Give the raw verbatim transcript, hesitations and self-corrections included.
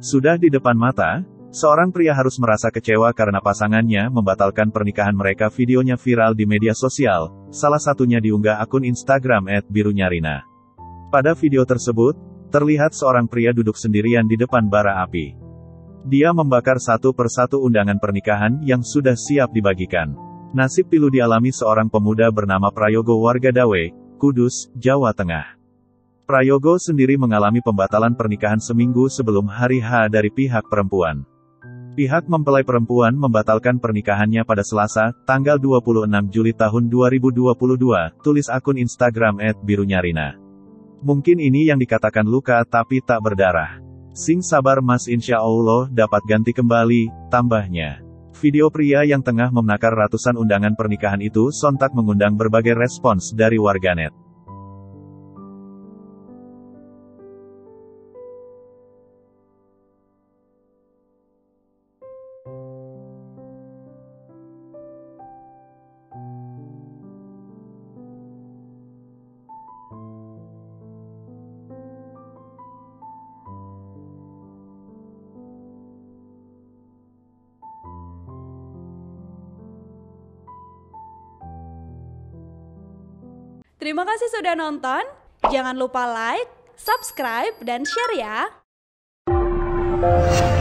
Sudah di depan mata, seorang pria harus merasa kecewa karena pasangannya membatalkan pernikahan mereka. Videonya viral di media sosial, salah satunya diunggah akun Instagram et birunyarina. Pada video tersebut, terlihat seorang pria duduk sendirian di depan bara api. Dia membakar satu persatu undangan pernikahan yang sudah siap dibagikan. Nasib pilu dialami seorang pemuda bernama Prayogo warga Dawe, Kudus, Jawa Tengah. Prayogo sendiri mengalami pembatalan pernikahan seminggu sebelum hari H dari pihak perempuan. Pihak mempelai perempuan membatalkan pernikahannya pada Selasa, tanggal dua puluh enam Juli tahun dua ribu dua puluh dua, tulis akun Instagram et birunyarina. Mungkin ini yang dikatakan luka tapi tak berdarah. Sing sabar mas, insya Allah dapat ganti kembali, tambahnya. Video pria yang tengah menakar ratusan undangan pernikahan itu sontak mengundang berbagai respons dari warganet. Terima kasih sudah nonton, jangan lupa like, subscribe, dan share ya!